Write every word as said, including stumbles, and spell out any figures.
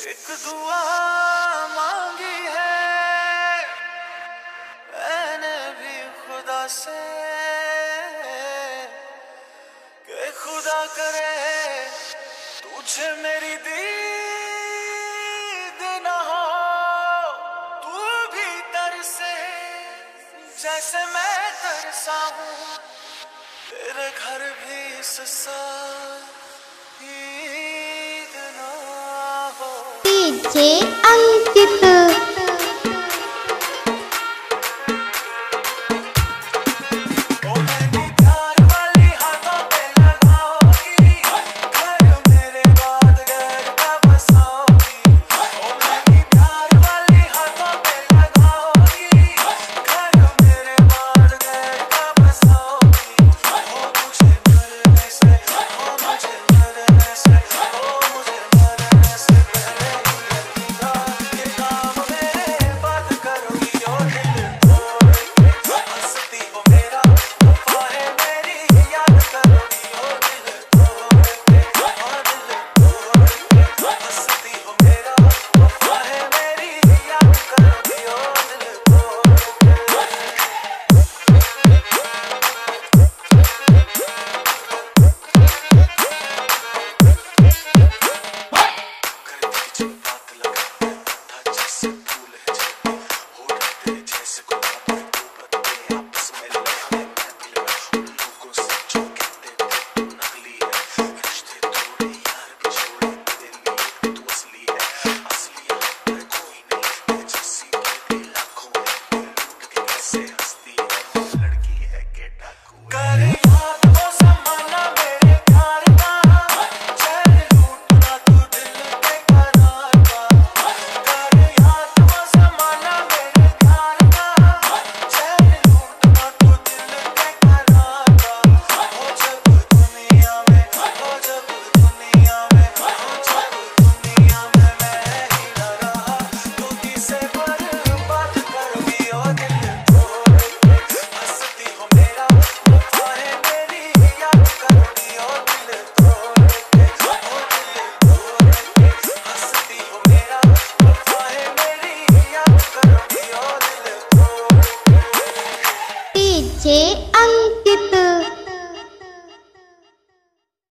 एक दुआ मांगी है मैंने भी खुदा से कि खुदा करे तुझे मेरी दीद न हो, तू भी तरसे जैसे मैं तरसा हूँ, तेरे घर भी ससा ईद ना हो। डीजे अंकित।